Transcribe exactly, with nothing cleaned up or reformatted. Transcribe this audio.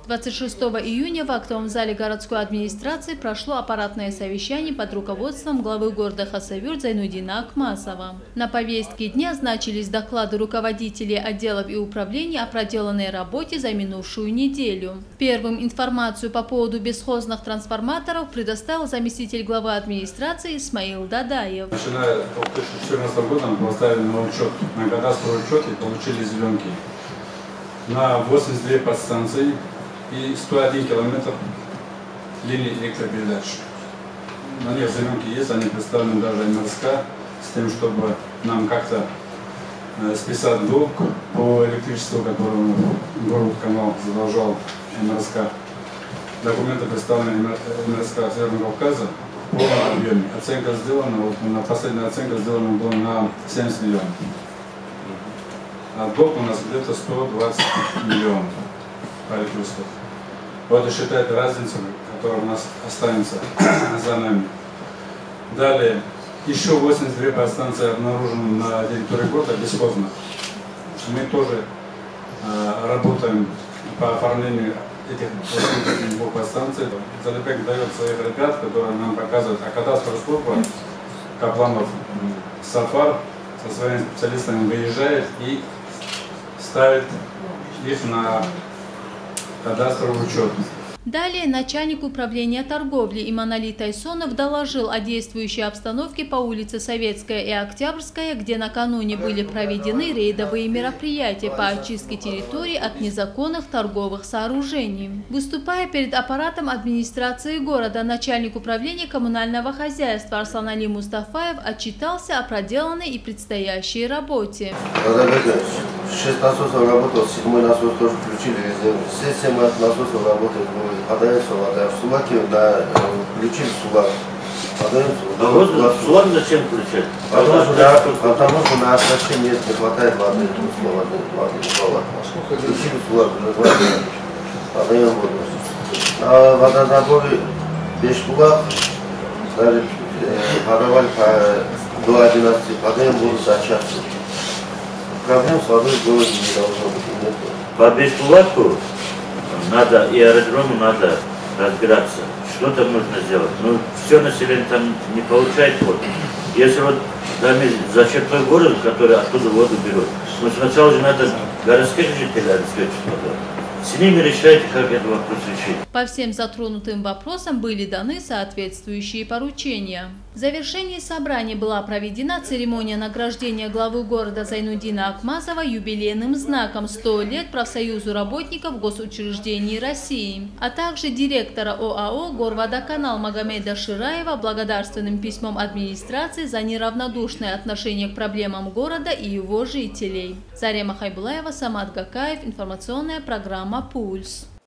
двадцать шестого июня в актовом зале городской администрации прошло аппаратное совещание под руководством главы города Хасавюрт Зайнудина Акмасова. На повестке дня значились доклады руководителей отделов и управлений о проделанной работе за минувшую неделю. Первым информацию по поводу бесхозных трансформаторов предоставил заместитель главы администрации Исмаил Дадаев. Начиная с две тысячи четырнадцатого года мы поставили на учет, на кадастровый учет и получили зеленки на восемьдесят две подстанции и сто один километр линии электропередач. На них зеленки есть, они представлены даже эн эр эс ка, с тем, чтобы нам как-то э, списать долг по электричеству, которому город канал задолжал эн эр эс ка. Документы представлены эн эр эс ка Северного Кавказа в полном объеме. Оценка сделана, вот, на последняя оценка сделана была на семьдесят миллионов. А долг у нас где-то сто двадцать миллионов по электричеству. Вот и считайте разницу, которая у нас останется за нами. Далее, еще восемьдесят две подстанции обнаружены на территории города бесхозно. Мы тоже э, работаем по оформлению этих восьмидесяти двух подстанций. Залипек дает своих ребят, которые нам показывают, а кадастровая служба Капланов Сафар со своими специалистами выезжает и ставит их на кадастровый учет. Далее начальник управления торговли Иманали Тайсонов доложил о действующей обстановке по улице Советская и Октябрьская, где накануне были проведены рейдовые мероприятия по очистке территории от незаконных торговых сооружений. Выступая перед аппаратом администрации города, начальник управления коммунального хозяйства Арслан Али Мустафаев отчитался о проделанной и предстоящей работе. Шесть насосов работал, седьмой насос тоже включили. Все семь насосов работают. Подаемся вода. В Сулаке, да, включили Сулак. Подаемся вода. А вот Сулак зачем включать? Потому что, да, потому что на оснащение не хватает воды. Включили Сулак, подаем воду. На водозаборе Бешбулак подавали до одиннадцати, подаем воду за час. Проблем с водой в городе не должно быть. По Бешбулаку надо, и аэродрому надо разбираться, что там нужно сделать. Ну, все население там не получает воду. Если вот там за чертой города, который оттуда воду берут, ну, сначала же надо городских жителей обеспечить водой. С ними решайте, как этот вопрос решить. По всем затронутым вопросам были даны соответствующие поручения. В завершении собрания была проведена церемония награждения главы города Зайнудина Акмасова юбилейным знаком сто лет профсоюзу работников госучреждений России, а также директора о а о «Горводоканал» Магомеда Шираева благодарственным письмом администрации за неравнодушное отношение к проблемам города и его жителей. Зарема Хайбулаева, Самат Гакаев, информационная программа «Пульс».